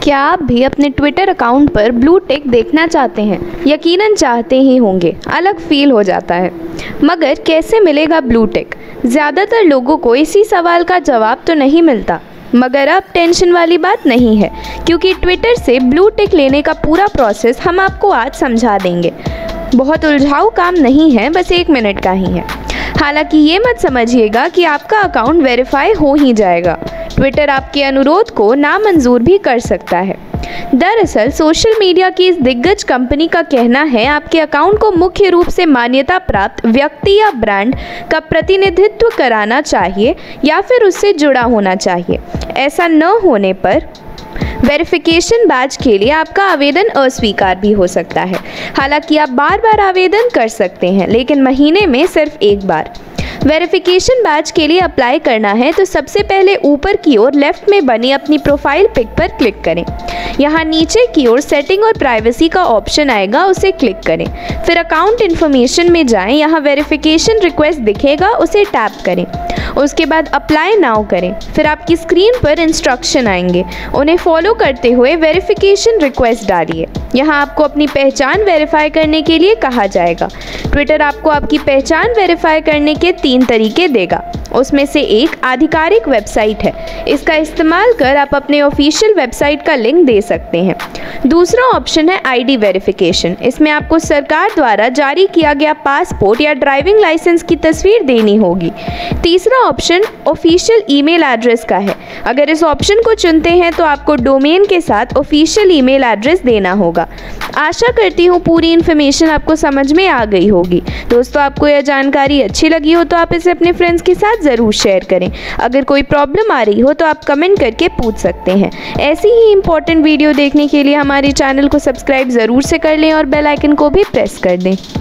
क्या आप भी अपने ट्विटर अकाउंट पर ब्लू टिक देखना चाहते हैं? यकीनन चाहते ही होंगे, अलग फील हो जाता है। मगर कैसे मिलेगा ब्लू टिक? ज़्यादातर लोगों को इसी सवाल का जवाब तो नहीं मिलता। मगर अब टेंशन वाली बात नहीं है, क्योंकि ट्विटर से ब्लू टिक लेने का पूरा प्रोसेस हम आपको आज समझा देंगे। बहुत उलझाऊ काम नहीं है, बस 1 मिनट का ही है। हालांकि ये मत समझिएगा कि आपका अकाउंट वेरीफाई हो ही जाएगा। ट्विटर आपके अनुरोध को नामंजूर भी कर सकता है। दरअसल सोशल मीडिया की इस दिग्गज कंपनी का कहना है आपके अकाउंट को मुख्य रूप से मान्यता प्राप्त व्यक्ति या ब्रांड का प्रतिनिधित्व कराना चाहिए या फिर उससे जुड़ा होना चाहिए। ऐसा न होने पर वेरिफिकेशन बैज के लिए आपका आवेदन अस्वीकार भी हो सकता है। हालांकि आप बार बार आवेदन कर सकते हैं, लेकिन महीने में सिर्फ 1 बार। वेरिफिकेशन बैज के लिए अप्लाई करना है तो सबसे पहले ऊपर की ओर लेफ्ट में बनी अपनी प्रोफाइल पिक पर क्लिक करें। यहाँ नीचे की ओर सेटिंग और प्राइवेसी का ऑप्शन आएगा, उसे क्लिक करें। फिर अकाउंट इन्फॉर्मेशन में जाएं, यहाँ वेरिफिकेशन रिक्वेस्ट दिखेगा, उसे टैप करें। उसके बाद अप्लाई नाउ करें। फिर आपकी स्क्रीन पर इंस्ट्रक्शन आएंगे, उन्हें फॉलो करते हुए वेरिफिकेशन रिक्वेस्ट डालिए। यहाँ आपको अपनी पहचान वेरीफाई करने के लिए कहा जाएगा। ट्विटर आपको आपकी पहचान वेरीफाई करने के 3 तरीके देगा। उसमें से एक आधिकारिक वेबसाइट है। इसका इस्तेमाल कर आप अपने ऑफिशियल वेबसाइट का लिंक दे सकते हैं। दूसरा ऑप्शन है आईडी वेरिफिकेशन। इसमें आपको सरकार द्वारा जारी किया गया पासपोर्ट या ड्राइविंग लाइसेंस की तस्वीर देनी होगी। तीसरा ऑप्शन ऑफिशियल ईमेल एड्रेस का है। अगर इस ऑप्शन को चुनते हैं तो आपको डोमेन के साथ ऑफिशियल ईमेल एड्रेस देना होगा। आशा करती हूँ पूरी इन्फॉर्मेशन आपको समझ में आ गई होगी। दोस्तों, आपको यह जानकारी अच्छी लगी हो तो आप इसे अपने फ्रेंड्स के साथ ज़रूर शेयर करें। अगर कोई प्रॉब्लम आ रही हो तो आप कमेंट करके पूछ सकते हैं। ऐसी ही इंपॉर्टेंट वीडियो देखने के लिए हमारे चैनल को सब्सक्राइब ज़रूर से कर लें और बेल आइकन को भी प्रेस कर दें।